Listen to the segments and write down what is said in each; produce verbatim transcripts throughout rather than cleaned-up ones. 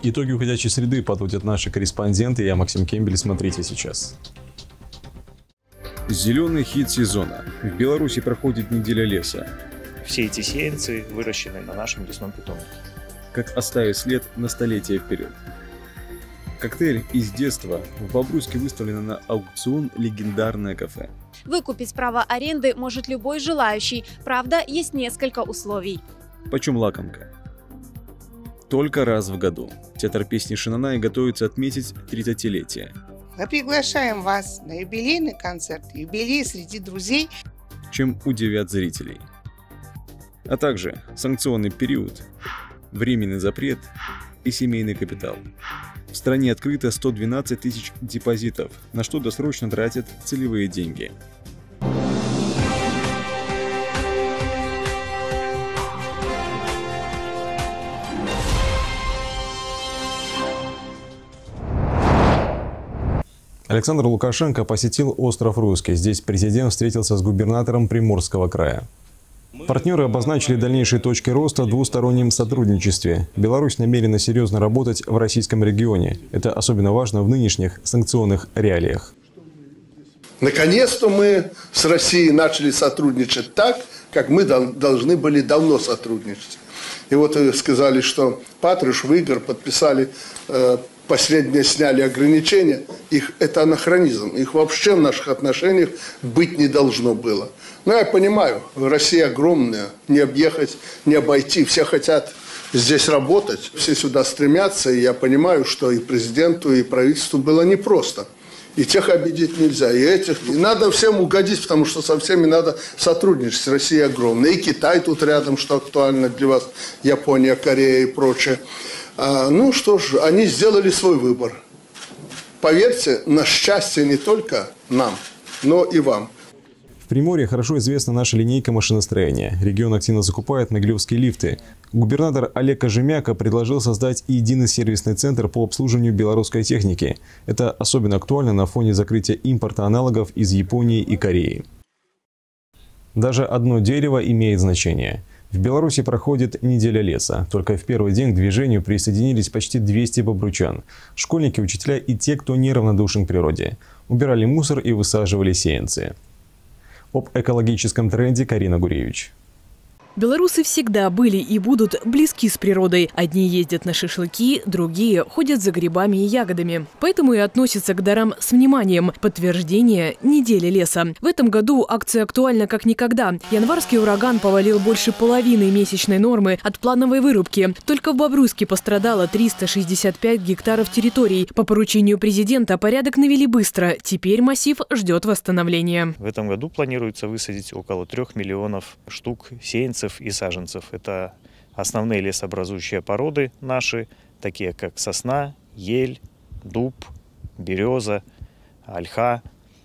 Итоги уходящей среды подводят наши корреспонденты. Я Максим Кембель. Смотрите сейчас. Зеленый хит сезона. В Беларуси проходит неделя леса. Все эти сеянцы выращены на нашем лесном питомнике. Как оставить след на столетия вперед. Коктейль из детства. В Бобруйске выставлено на аукцион легендарное кафе. Выкупить право аренды может любой желающий. Правда, есть несколько условий. Почем лакомка? Только раз в году. Театр песни Шинанай готовится отметить тридцатилетие. Мы приглашаем вас на юбилейный концерт, юбилей среди друзей. Чем удивят зрителей. А также санкционный период, временный запрет и семейный капитал. В стране открыто сто двенадцать тысяч депозитов, на что досрочно тратят целевые деньги. Александр Лукашенко посетил остров Русский. Здесь президент встретился с губернатором Приморского края. Партнеры обозначили дальнейшие точки роста в двустороннем сотрудничестве. Беларусь намерена серьезно работать в российском регионе. Это особенно важно в нынешних санкционных реалиях. Наконец-то мы с Россией начали сотрудничать так, как мы должны были давно сотрудничать. И вот сказали, что Патрушев, Игорь подписали, э, последние сняли ограничения. Их, это анахронизм. Их вообще в наших отношениях быть не должно было. Но я понимаю, Россия огромная, не объехать, не обойти. Все хотят здесь работать, все сюда стремятся. И я понимаю, что и президенту, и правительству было непросто. И тех обидеть нельзя, и этих. И надо всем угодить, потому что со всеми надо сотрудничать. Россия огромная. И Китай тут рядом, что актуально для вас, Япония, Корея и прочее. А, ну что ж, они сделали свой выбор. Поверьте, на счастье не только нам, но и вам. В Приморье хорошо известна наша линейка машиностроения. Регион активно закупает могилевские лифты. Губернатор Олег Кожемяка предложил создать единый сервисный центр по обслуживанию белорусской техники. Это особенно актуально на фоне закрытия импорта аналогов из Японии и Кореи. Даже одно дерево имеет значение. В Беларуси проходит неделя леса. Только в первый день к движению присоединились почти двести бобручан. Школьники, учителя и те, кто неравнодушен к природе. Убирали мусор и высаживали сеянцы. Об экологическом тренде Карина Гуревич. Белорусы всегда были и будут близки с природой. Одни ездят на шашлыки, другие ходят за грибами и ягодами. Поэтому и относятся к дарам с вниманием. Подтверждение недели леса. В этом году акция актуальна как никогда. Январский ураган повалил больше половины месячной нормы от плановой вырубки. Только в Бобруйске пострадало триста шестьдесят пять гектаров территорий. По поручению президента порядок навели быстро. Теперь массив ждет восстановления. В этом году планируется высадить около трех миллионов штук сеянцев и саженцев. Это основные лесообразующие породы наши, такие как сосна, ель, дуб, береза, ольха.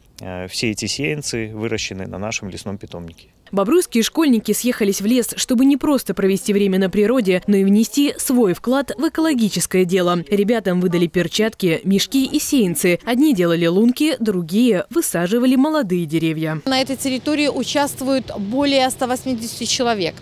Все эти сеянцы выращены на нашем лесном питомнике. Бобруйские школьники съехались в лес, чтобы не просто провести время на природе, но и внести свой вклад в экологическое дело. Ребятам выдали перчатки, мешки и сеянцы. Одни делали лунки, другие высаживали молодые деревья. На этой территории участвуют более ста восьмидесяти человек.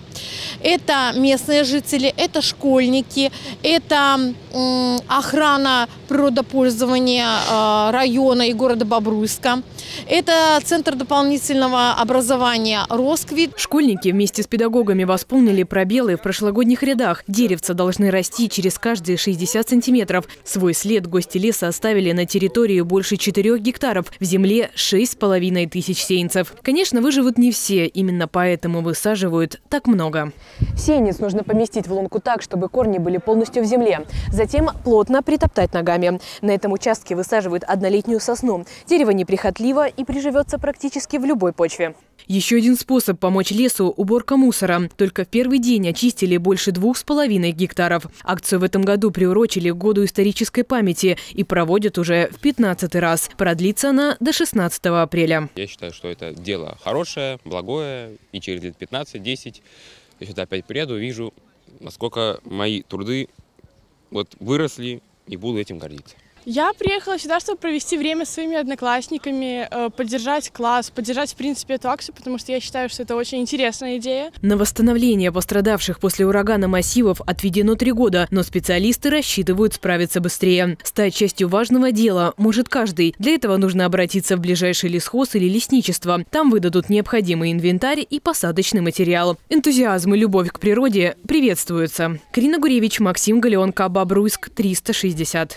Это местные жители, это школьники, это м, охрана природопользования э, района и города Бобруйска. Это Центр дополнительного образования «Росквит». Школьники вместе с педагогами восполнили пробелы в прошлогодних рядах. Деревца должны расти через каждые шестьдесят сантиметров. Свой след гости леса оставили на территории больше четырёх гектаров. В земле шесть с половиной тысяч сеянцев. Конечно, выживут не все. Именно поэтому высаживают так много. Сеянец нужно поместить в лунку так, чтобы корни были полностью в земле. Затем плотно притоптать ногами. На этом участке высаживают однолетнюю сосну. Дерево неприхотливо и приживется практически в любой почве. Еще один способ помочь лесу – уборка мусора. Только в первый день очистили больше двух с половиной гектаров. Акцию в этом году приурочили к году исторической памяти и проводят уже в пятнадцатый раз. Продлится она до шестнадцатого апреля. Я считаю, что это дело хорошее, благое, и через лет пятнадцать-десять я сюда опять приеду и вижу, насколько мои труды вот выросли, и буду этим гордиться. Я приехала сюда, чтобы провести время с своими одноклассниками, поддержать класс, поддержать, в принципе, эту акцию, потому что я считаю, что это очень интересная идея. На восстановление пострадавших после урагана массивов отведено три года, но специалисты рассчитывают справиться быстрее. Стать частью важного дела может каждый. Для этого нужно обратиться в ближайший лесхоз или лесничество. Там выдадут необходимый инвентарь и посадочный материал. Энтузиазм и любовь к природе приветствуются. Карина Гуревич, Максим Галеонко, Бобруйск, триста шестьдесят.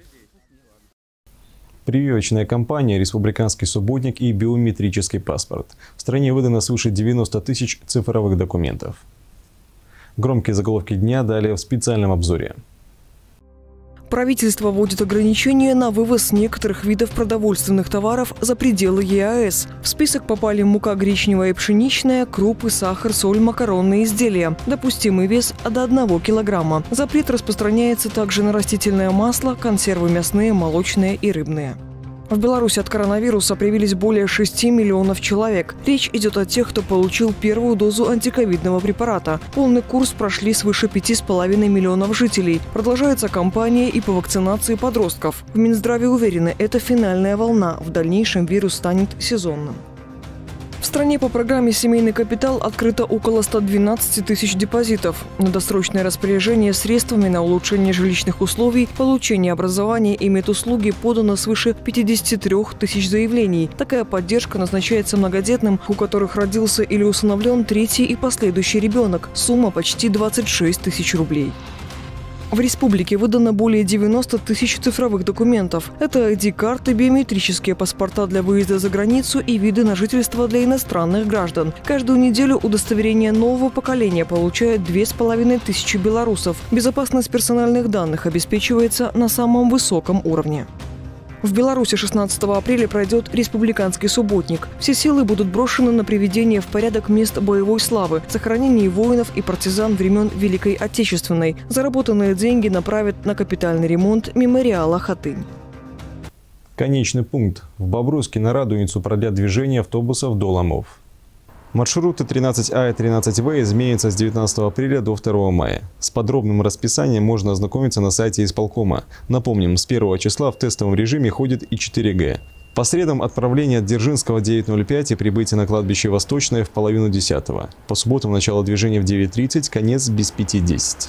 Прививочная кампания, республиканский субботник и биометрический паспорт. В стране выдано свыше девяноста тысяч цифровых документов. Громкие заголовки дня далее в специальном обзоре. Правительство вводит ограничения на вывоз некоторых видов продовольственных товаров за пределы е а эс. В список попали мука гречневая и пшеничная, крупы, сахар, соль, макаронные изделия. Допустимый вес до одного килограмма. Запрет распространяется также на растительное масло, консервы мясные, молочные и рыбные. В Беларуси от коронавируса привились более шести миллионов человек. Речь идет о тех, кто получил первую дозу антиковидного препарата. Полный курс прошли свыше пяти с половиной миллионов жителей. Продолжается кампания и по вакцинации подростков. В Минздраве уверены, это финальная волна. В дальнейшем вирус станет сезонным. В стране по программе «Семейный капитал» открыто около ста двенадцати тысяч депозитов. На досрочное распоряжение средствами на улучшение жилищных условий, получение образования и медуслуги подано свыше пятидесяти трёх тысяч заявлений. Такая поддержка назначается многодетным, у которых родился или усыновлен третий и последующий ребенок. Сумма почти двадцать шесть тысяч рублей. В республике выдано более девяноста тысяч цифровых документов. Это ай ди-карты, биометрические паспорта для выезда за границу и виды на жительство для иностранных граждан. Каждую неделю удостоверение нового поколения получают две с половиной тысячи белорусов. Безопасность персональных данных обеспечивается на самом высоком уровне. В Беларуси шестнадцатого апреля пройдет республиканский субботник. Все силы будут брошены на приведение в порядок мест боевой славы, сохранение воинов и партизан времен Великой Отечественной. Заработанные деньги направят на капитальный ремонт мемориала «Хатынь». Конечный пункт. В Бобруйске на Радуницу продлят движение автобусов до Ломов. Маршруты тринадцать А и тринадцать В изменятся с девятнадцатого апреля до второго мая. С подробным расписанием можно ознакомиться на сайте исполкома. Напомним, с первого числа в тестовом режиме ходит и четыре Г. По средам отправление от Дзержинского в девять ноль пять и прибытие на кладбище Восточное в половину десятого. По субботам начало движения в девять тридцать, конец без пяти десять.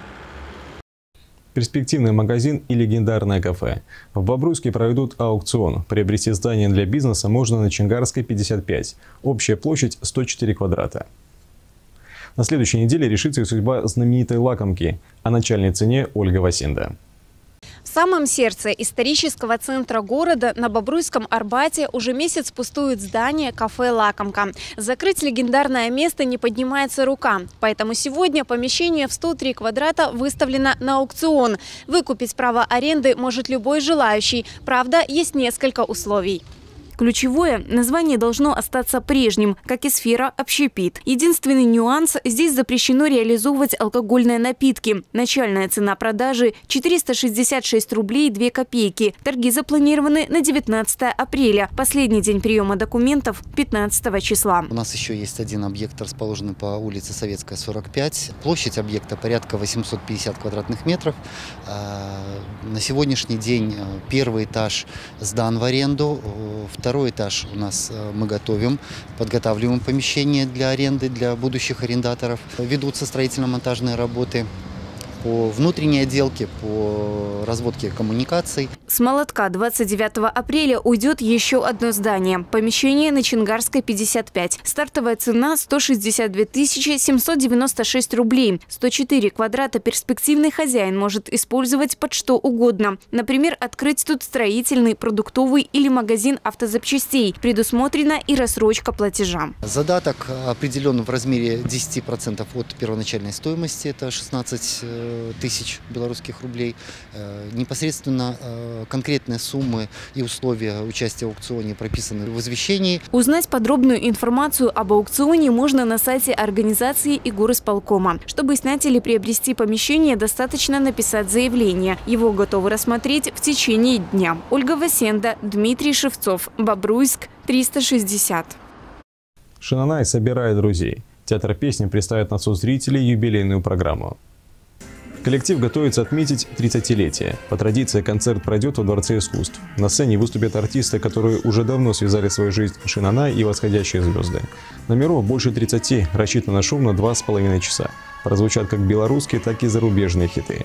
Перспективный магазин и легендарное кафе. В Бобруйске проведут аукцион. Приобрести здание для бизнеса можно на Чингарской, пятьдесят пять. Общая площадь сто четыре квадрата. На следующей неделе решится и судьба знаменитой лакомки. О начальной цене Ольга Васенда. В самом сердце исторического центра города на Бобруйском Арбате уже месяц пустует здание кафе «Лакомка». Закрыть легендарное место не поднимается рука. Поэтому сегодня помещение в сто три квадрата выставлено на аукцион. Выкупить право аренды может любой желающий. Правда, есть несколько условий. Ключевое – название должно остаться прежним, как и сфера «Общепит». Единственный нюанс – здесь запрещено реализовывать алкогольные напитки. Начальная цена продажи – четыреста шестьдесят шесть рублей две копейки. Торги запланированы на девятнадцатое апреля. Последний день приема документов – пятнадцатого числа. У нас еще есть один объект, расположенный по улице Советская, сорок пять. Площадь объекта порядка восьмисот пятидесяти квадратных метров. На сегодняшний день первый этаж сдан в аренду. Второй этаж у нас мы готовим, подготавливаем помещение для аренды, для будущих арендаторов. Ведутся строительно-монтажные работы по внутренней отделке, по разводке коммуникаций. С молотка двадцать девятого апреля уйдет еще одно здание. Помещение на Чингарской, пятьдесят пять. Стартовая цена – сто шестьдесят две тысячи семьсот девяносто шесть рублей. сто четыре квадрата перспективный хозяин может использовать под что угодно. Например, открыть тут строительный, продуктовый или магазин автозапчастей. Предусмотрена и рассрочка платежа. Задаток определен в размере десяти процентов от первоначальной стоимости. Это шестнадцать тысяч белорусских рублей. Непосредственно конкретные суммы и условия участия в аукционе прописаны в извещении. Узнать подробную информацию об аукционе можно на сайте организации и горисполкома. Чтобы снять или приобрести помещение, достаточно написать заявление. Его готовы рассмотреть в течение дня. Ольга Васенда, Дмитрий Шевцов, Бобруйск, триста шестьдесят. Шинанай собирает друзей. Театр песни представит на соцзрителей юбилейную программу. Коллектив готовится отметить тридцатилетие. По традиции концерт пройдет во Дворце искусств. На сцене выступят артисты, которые уже давно связали свою жизнь «Шинана» и «Восходящие звезды». Номеров больше тридцати, рассчитано на шум на два с половиной часа. Прозвучат как белорусские, так и зарубежные хиты.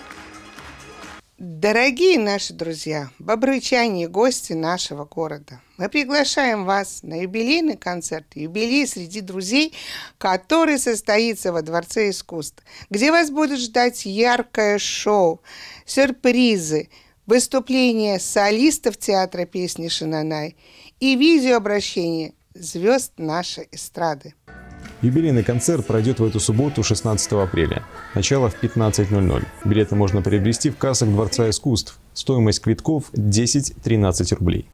Дорогие наши друзья, бобрычане и гости нашего города, мы приглашаем вас на юбилейный концерт «Юбилей среди друзей», который состоится во Дворце искусств, где вас будет ждать яркое шоу, сюрпризы, выступления солистов театра песни «Шинанай» и видеообращение звезд нашей эстрады. Юбилейный концерт пройдет в эту субботу, шестнадцатого апреля. Начало в пятнадцать ноль ноль. Билеты можно приобрести в кассах Дворца искусств. Стоимость квитков десять-тринадцать рублей.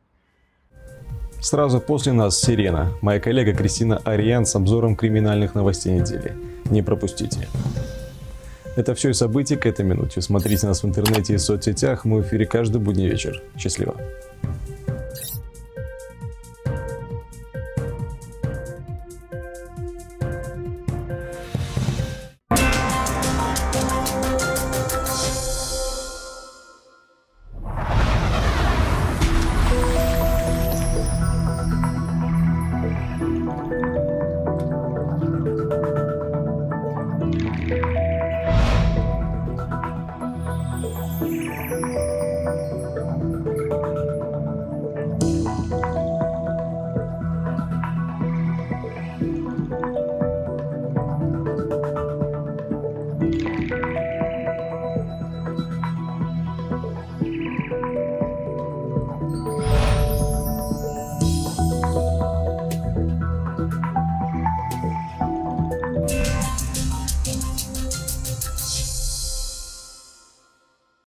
Сразу после нас «Сирена». Моя коллега Кристина Ариан с обзором криминальных новостей недели. Не пропустите. Это все и события к этой минуте. Смотрите нас в интернете и соцсетях. Мы в эфире каждый будний вечер. Счастливо. Thank you.